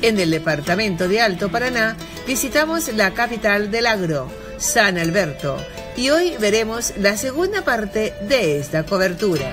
En el departamento de Alto Paraná visitamos la capital del agro, San Alberto, y hoy veremos la segunda parte de esta cobertura.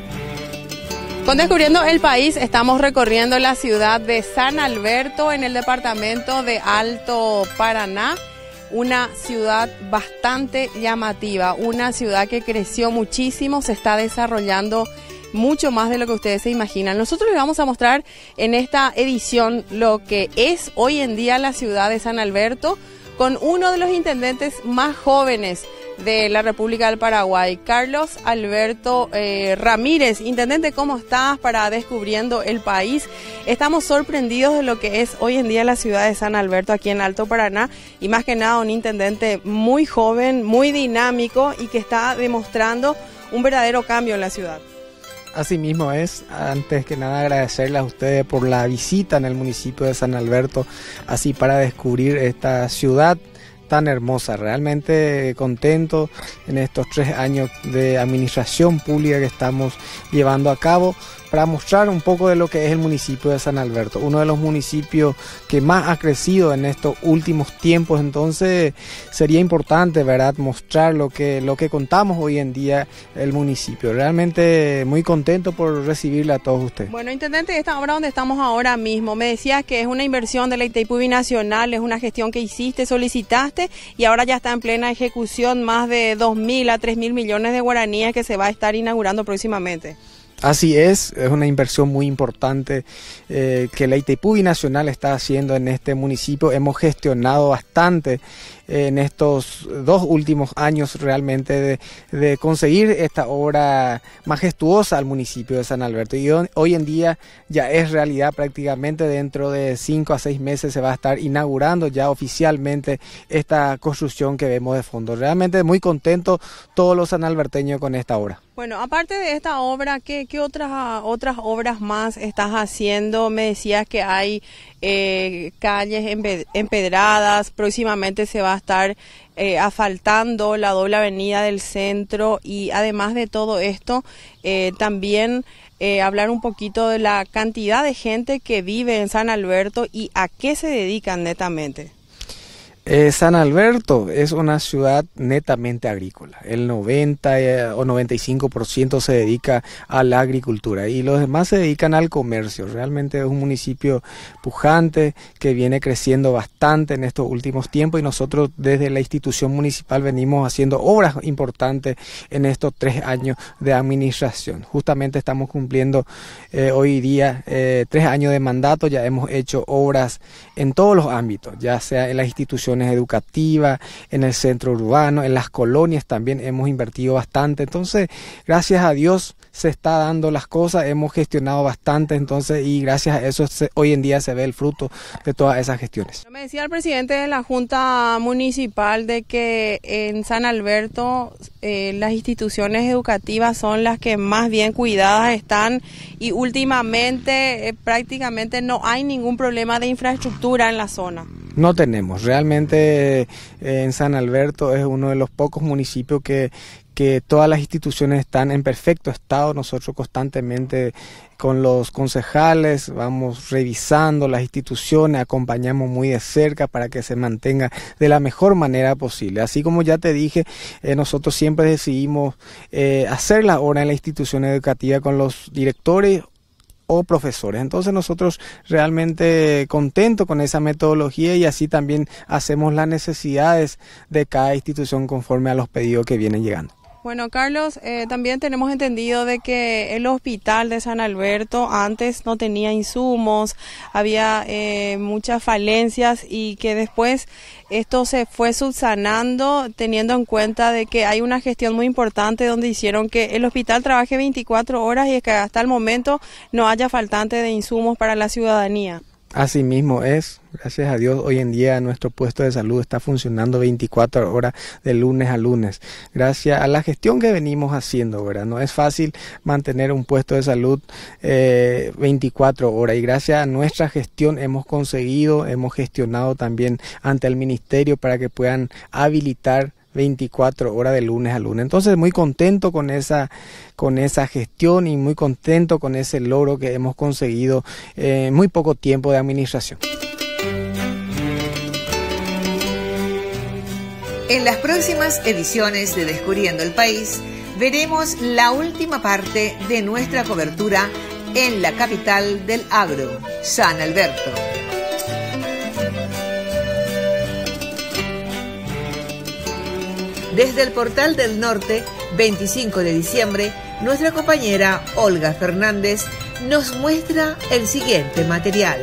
Con Descubriendo el País estamos recorriendo la ciudad de San Alberto en el departamento de Alto Paraná. Una ciudad bastante llamativa, una ciudad que creció muchísimo, se está desarrollando mucho más de lo que ustedes se imaginan. Nosotros les vamos a mostrar en esta edición lo que es hoy en día la ciudad de San Alberto con uno de los intendentes más jóvenes de la República del Paraguay, Carlos Alberto Ramírez. Intendente, ¿cómo estás para Descubriendo el País? Estamos sorprendidos de lo que es hoy en día la ciudad de San Alberto aquí en Alto Paraná y más que nada un intendente muy joven, muy dinámico y que está demostrando un verdadero cambio en la ciudad. Así mismo es. Antes que nada agradecerles a ustedes por la visita en el municipio de San Alberto, así para descubrir esta ciudad tan hermosa. Realmente contento en estos 3 años de administración pública que estamos llevando a cabo para mostrar un poco de lo que es el municipio de San Alberto, uno de los municipios que más ha crecido en estos últimos tiempos. Entonces sería importante, ¿verdad?, mostrar lo que contamos hoy en día el municipio. Realmente muy contento por recibirle a todos ustedes. Bueno, intendente, esta obra donde estamos ahora mismo, me decías que es una inversión de la Itaipu Binacional, es una gestión que hiciste, solicitaste y ahora ya está en plena ejecución, más de 2.000 a 3.000 millones de guaraníes que se va a estar inaugurando próximamente. Así es una inversión muy importante que la Itaipu Binacional está haciendo en este municipio. Hemos gestionado bastante en estos 2 últimos años realmente de conseguir esta obra majestuosa al municipio de San Alberto. Y hoy en día ya es realidad, prácticamente dentro de 5 a 6 meses se va a estar inaugurando ya oficialmente esta construcción que vemos de fondo. Realmente muy contentos todos los sanalberteños con esta obra. Bueno, aparte de esta obra, ¿qué otras obras más estás haciendo? Me decías que hay calles empedradas, próximamente se va a estar asfaltando la doble avenida del centro y además de todo esto, también hablar un poquito de la cantidad de gente que vive en San Alberto y a qué se dedican netamente. San Alberto es una ciudad netamente agrícola, el 90 o 95% se dedica a la agricultura y los demás se dedican al comercio. Realmente es un municipio pujante que viene creciendo bastante en estos últimos tiempos y nosotros desde la institución municipal venimos haciendo obras importantes en estos 3 años de administración. Justamente estamos cumpliendo hoy día 3 años de mandato, ya hemos hecho obras en todos los ámbitos, ya sea en las instituciones educativa, en el centro urbano, en las colonias también hemos invertido bastante. Entonces, gracias a Dios se está dando las cosas, hemos gestionado bastante, entonces, y gracias a eso hoy en día se ve el fruto de todas esas gestiones. Me decía el presidente de la Junta Municipal de que en San Alberto las instituciones educativas son las que más bien cuidadas están y últimamente prácticamente no hay ningún problema de infraestructura en la zona. No tenemos, realmente en San Alberto es uno de los pocos municipios que todas las instituciones están en perfecto estado. Nosotros constantemente con los concejales vamos revisando las instituciones, acompañamos muy de cerca para que se mantenga de la mejor manera posible. Así como ya te dije, nosotros siempre decidimos hacer la obra en la institución educativa con los directores o profesores. Entonces nosotros realmente contentos con esa metodología y así también hacemos las necesidades de cada institución conforme a los pedidos que vienen llegando. Bueno, Carlos, también tenemos entendido de que el hospital de San Alberto antes no tenía insumos, había muchas falencias y que después esto se fue subsanando teniendo en cuenta de que hay una gestión muy importante donde hicieron que el hospital trabaje 24 horas y que hasta el momento no haya faltante de insumos para la ciudadanía. Así mismo es, gracias a Dios hoy en día nuestro puesto de salud está funcionando 24 horas de lunes a lunes, gracias a la gestión que venimos haciendo, ¿verdad? No es fácil mantener un puesto de salud 24 horas y gracias a nuestra gestión hemos gestionado también ante el ministerio para que puedan habilitar 24 horas de lunes a lunes. Entonces muy contento con esa gestión y muy contento con ese logro que hemos conseguido en muy poco tiempo de administración. En las próximas ediciones de Descubriendo el País, veremos la última parte de nuestra cobertura en la capital del agro, San Alberto. Desde el Portal del Norte, 25 de diciembre, nuestra compañera Olga Fernández nos muestra el siguiente material.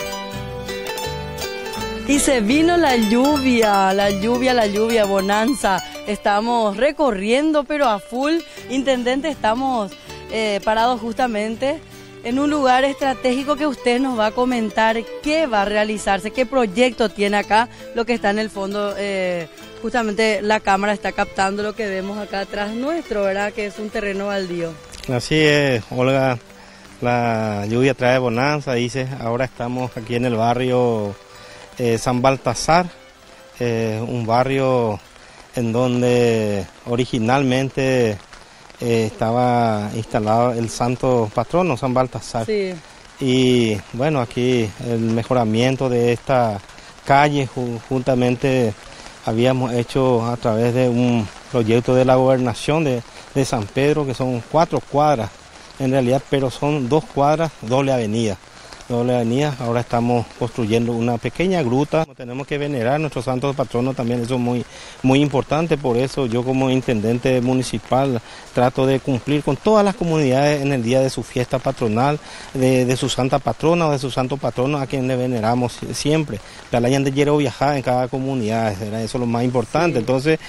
Y se vino la lluvia, bonanza. Estamos recorriendo, pero a full. Intendente, estamos parados justamente en un lugar estratégico que usted nos va a comentar qué va a realizarse, qué proyecto tiene acá, lo que está en el fondo. Justamente la cámara está captando lo que vemos acá atrás nuestro, ¿verdad? Que es un terreno baldío. Así es, Olga, la lluvia trae bonanza, dice. Ahora estamos aquí en el barrio San Baltasar, un barrio en donde originalmente estaba instalado el santo patrono San Baltasar. Sí. Y bueno, aquí el mejoramiento de esta calle juntamente habíamos hecho a través de un proyecto de la gobernación de San Pedro, que son 4 cuadras en realidad, pero son 2 cuadras, doble avenida. Ahora estamos construyendo una pequeña gruta. Tenemos que venerar a nuestros santos patronos también, eso es muy importante. Por eso yo como intendente municipal trato de cumplir con todas las comunidades en el día de su fiesta patronal, de su santa patrona o de su santo patrono, a quien le veneramos siempre. La hayan de Yero viajar en cada comunidad, eso es lo más importante. Sí. Entonces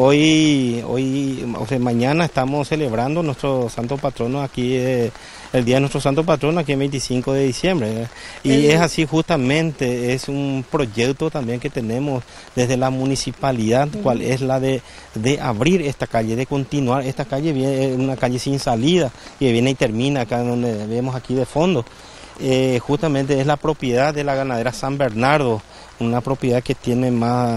mañana estamos celebrando nuestro santo patrono aquí, el día de nuestro santo patrono aquí el 25 de diciembre. Y es así justamente, es un proyecto también que tenemos desde la municipalidad, cual es la de abrir esta calle, de continuar. Esta calle viene una calle sin salida y viene y termina acá donde vemos aquí de fondo. Justamente es la propiedad de la ganadera San Bernardo, una propiedad que tiene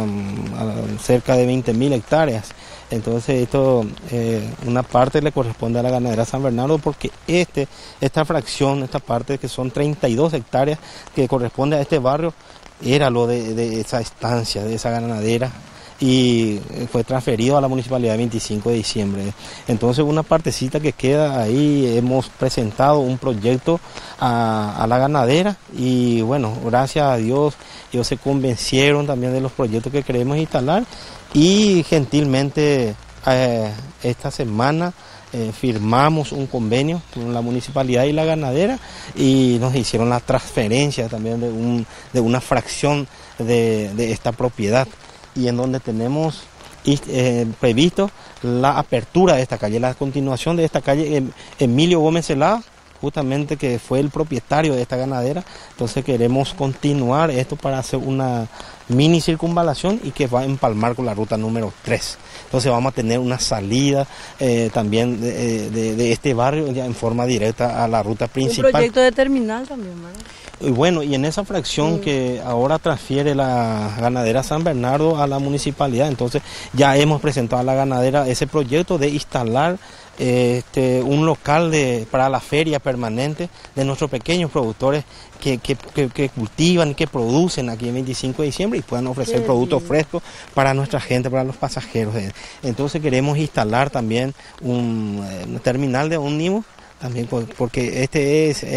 cerca de 20.000 hectáreas. Entonces una parte le corresponde a la ganadera San Bernardo, porque esta fracción, esta parte que son 32 hectáreas que corresponde a este barrio, era lo de esa estancia, de esa ganadera, y fue transferido a la municipalidad el 25 de diciembre. Entonces una partecita que queda ahí, hemos presentado un proyecto a la ganadera y bueno, gracias a Dios, ellos se convencieron también de los proyectos que queremos instalar y gentilmente esta semana firmamos un convenio con la municipalidad y la ganadera y nos hicieron la transferencia también de una fracción de esta propiedad, y en donde tenemos previsto la apertura de esta calle, la continuación de esta calle. Emilio Gómez Celada, justamente, que fue el propietario de esta ganadera, entonces queremos continuar esto para hacer una mini circunvalación y que va a empalmar con la ruta número 3. Entonces vamos a tener una salida también de este barrio ya en forma directa a la ruta principal. Un proyecto de terminal también, ¿verdad? Y bueno, y en esa fracción que ahora transfiere la ganadera San Bernardo a la municipalidad, entonces ya hemos presentado a la ganadera ese proyecto de instalar un local para la feria permanente de nuestros pequeños productores que cultivan y que producen aquí el 25 de diciembre y puedan ofrecer productos frescos para nuestra gente, para los pasajeros. Entonces queremos instalar también un terminal de ómnibus, también porque este es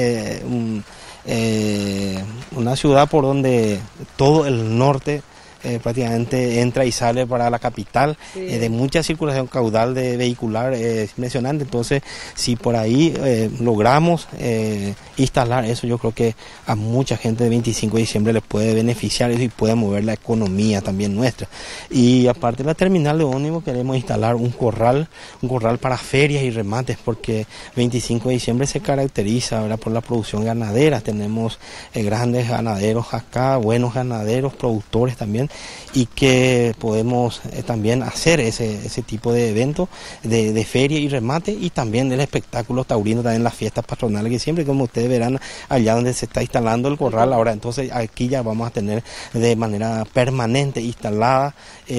una ciudad por donde todo el norte prácticamente entra y sale para la capital, de mucha circulación caudal de vehicular, es impresionante. Entonces si por ahí logramos instalar eso, yo creo que a mucha gente de 25 de diciembre les puede beneficiar eso y puede mover la economía también nuestra. Y aparte de la terminal de ómnibus queremos instalar un corral para ferias y remates, porque 25 de diciembre se caracteriza, ¿verdad?, por la producción ganadera. Tenemos grandes ganaderos acá, buenos ganaderos, productores también, y que podemos también hacer ese tipo de eventos de feria y remate, y también el espectáculo taurino, también las fiestas patronales, que siempre, como ustedes verán, allá donde se está instalando el corral ahora, entonces aquí ya vamos a tener de manera permanente instalada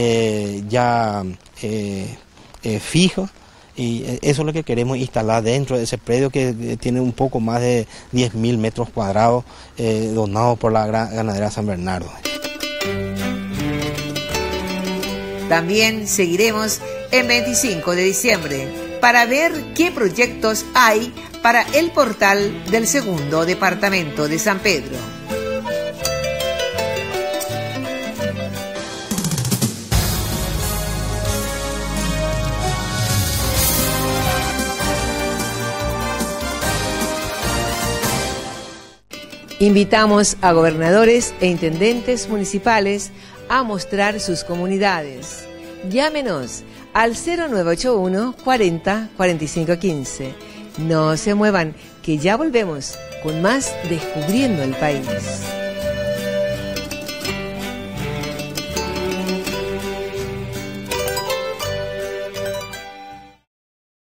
fijo. Y eso es lo que queremos instalar dentro de ese predio, que tiene un poco más de 10.000 metros cuadrados donados por la ganadera San Bernardo. También seguiremos el 25 de diciembre para ver qué proyectos hay para el portal del segundo departamento de San Pedro. Invitamos a gobernadores e intendentes municipales a mostrar sus comunidades. Llámenos al 0981 40 45 15. No se muevan, que ya volvemos con más Descubriendo el País.